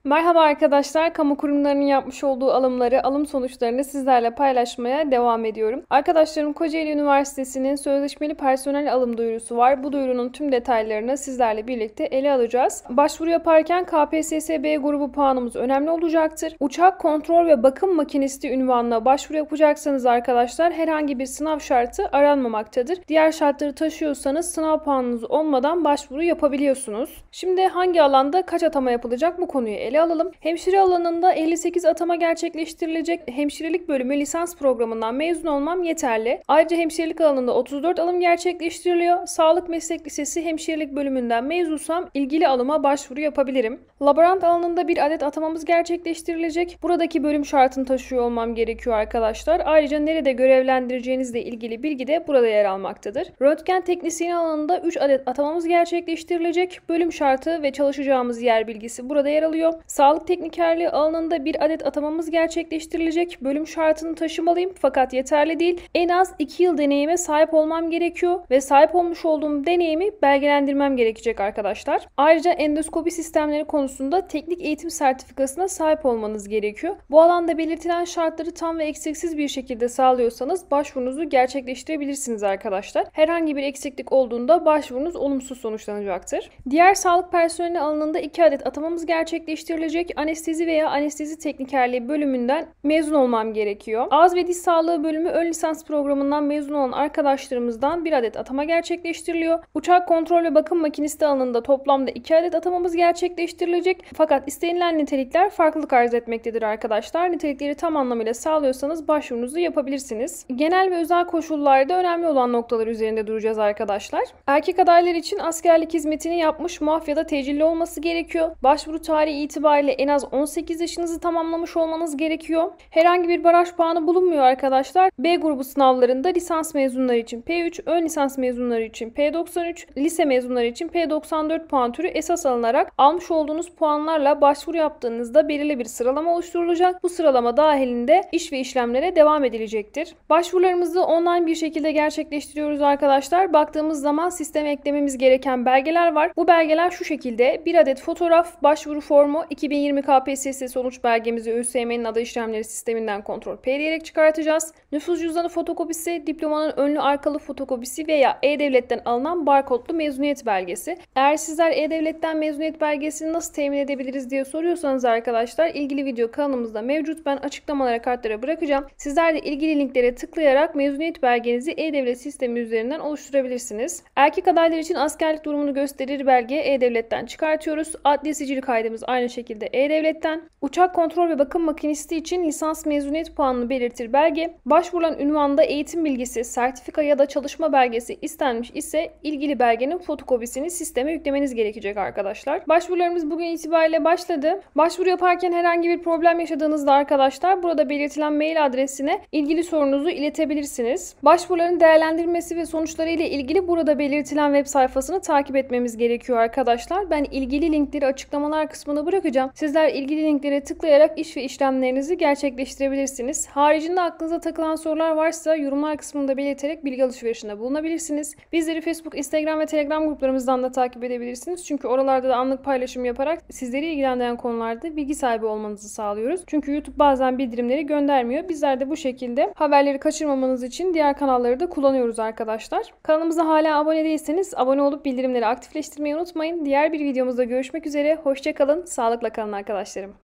Merhaba arkadaşlar, kamu kurumlarının yapmış olduğu alım sonuçlarını sizlerle paylaşmaya devam ediyorum. Arkadaşlarım Kocaeli Üniversitesi'nin sözleşmeli personel alım duyurusu var. Bu duyurunun tüm detaylarını sizlerle birlikte ele alacağız. Başvuru yaparken KPSS B grubu puanımız önemli olacaktır. Uçak kontrol ve bakım makinisti unvanına başvuru yapacaksanız arkadaşlar herhangi bir sınav şartı aranmamaktadır. Diğer şartları taşıyorsanız sınav puanınız olmadan başvuru yapabiliyorsunuz. Şimdi hangi alanda kaç atama yapılacak bu konuyu ele alalım. Hemşire alanında 58 atama gerçekleştirilecek. Hemşirelik bölümü lisans programından mezun olmam yeterli. Ayrıca hemşirelik alanında 34 alım gerçekleştiriliyor. Sağlık Meslek Lisesi hemşirelik bölümünden mezunsam ilgili alıma başvuru yapabilirim. Laborant alanında bir adet atamamız gerçekleştirilecek. Buradaki bölüm şartını taşıyor olmam gerekiyor arkadaşlar. Ayrıca nerede görevlendireceğinizle ilgili bilgi de burada yer almaktadır. Röntgen teknisyeni alanında 3 adet atamamız gerçekleştirilecek. Bölüm şartı ve çalışacağımız yer bilgisi burada yer alıyor. Sağlık teknikerliği alanında bir adet atamamız gerçekleştirilecek. Bölüm şartını taşımalıyım fakat yeterli değil. En az 2 yıl deneyime sahip olmam gerekiyor ve sahip olmuş olduğum deneyimi belgelendirmem gerekecek arkadaşlar. Ayrıca endoskopi sistemleri konusunda teknik eğitim sertifikasına sahip olmanız gerekiyor. Bu alanda belirtilen şartları tam ve eksiksiz bir şekilde sağlıyorsanız başvurunuzu gerçekleştirebilirsiniz arkadaşlar. Herhangi bir eksiklik olduğunda başvurunuz olumsuz sonuçlanacaktır. Diğer sağlık personeli alanında 2 adet atamamız gerçekleştirilecek. Anestezi veya anestezi teknikerliği bölümünden mezun olmam gerekiyor. Ağız ve diş sağlığı bölümü ön lisans programından mezun olan arkadaşlarımızdan bir adet atama gerçekleştiriliyor. Uçak kontrol ve bakım makinisti alanında toplamda 2 adet atamamız gerçekleştirilecek. Fakat istenilen nitelikler farklılık arz etmektedir arkadaşlar. Nitelikleri tam anlamıyla sağlıyorsanız başvurunuzu yapabilirsiniz. Genel ve özel koşullarda önemli olan noktalar üzerinde duracağız arkadaşlar. Erkek adaylar için askerlik hizmetini yapmış, muaf ya da tecilli olması gerekiyor. Başvuru tarihi itibariyle en az 18 yaşınızı tamamlamış olmanız gerekiyor. Herhangi bir baraj puanı bulunmuyor arkadaşlar. B grubu sınavlarında lisans mezunları için P3, ön lisans mezunları için P93, lise mezunları için P94 puan türü esas alınarak almış olduğunuz puanlarla başvuru yaptığınızda belirli bir sıralama oluşturulacak. Bu sıralama dahilinde iş ve işlemlere devam edilecektir. Başvurularımızı online bir şekilde gerçekleştiriyoruz arkadaşlar. Baktığımız zaman sisteme eklememiz gereken belgeler var. Bu belgeler şu şekilde: bir adet fotoğraf, başvuru formu, 2020 KPSS sonuç belgemizi ÖSYM'nin aday işlemleri sisteminden kontrol P diyerek çıkartacağız. Nüfus cüzdanı fotokopisi, diplomanın önlü arkalı fotokopisi veya E-Devlet'ten alınan barkodlu mezuniyet belgesi. Eğer sizler E-Devlet'ten mezuniyet belgesini nasıl temin edebiliriz diye soruyorsanız arkadaşlar, ilgili video kanalımızda mevcut. Ben açıklamalara, kartlara bırakacağım. Sizler de ilgili linklere tıklayarak mezuniyet belgenizi E-Devlet sistemi üzerinden oluşturabilirsiniz. Erkek adaylar için askerlik durumunu gösterir belge E-Devlet'ten çıkartıyoruz. Adli sicil kaydımız aynı şekilde E-Devlet'ten. Uçak kontrol ve bakım makinisti için lisans mezuniyet puanını belirtir belge. Başvurulan ünvanda eğitim bilgisi, sertifika ya da çalışma belgesi istenmiş ise ilgili belgenin fotokopisini sisteme yüklemeniz gerekecek arkadaşlar. Başvurularımız bugün itibariyle başladı. Başvuru yaparken herhangi bir problem yaşadığınızda arkadaşlar burada belirtilen mail adresine ilgili sorunuzu iletebilirsiniz. Başvuruların değerlendirilmesi ve sonuçları ile ilgili burada belirtilen web sayfasını takip etmemiz gerekiyor arkadaşlar. Ben ilgili linkleri açıklamalar kısmına bırakacağım. Sizler ilgili linklere tıklayarak iş ve işlemlerinizi gerçekleştirebilirsiniz. Haricinde aklınıza takılan sorular varsa yorumlar kısmında belirterek bilgi alışverişinde bulunabilirsiniz. Bizleri Facebook, Instagram ve Telegram gruplarımızdan da takip edebilirsiniz. Çünkü oralarda da anlık paylaşım yaparak sizleri ilgilendiren konularda bilgi sahibi olmanızı sağlıyoruz. Çünkü YouTube bazen bildirimleri göndermiyor. Bizler de bu şekilde haberleri kaçırmamanız için diğer kanalları da kullanıyoruz arkadaşlar. Kanalımıza hala abone değilseniz abone olup bildirimleri aktifleştirmeyi unutmayın. Diğer bir videomuzda görüşmek üzere. Hoşça kalın, sağlıkla kalın arkadaşlarım.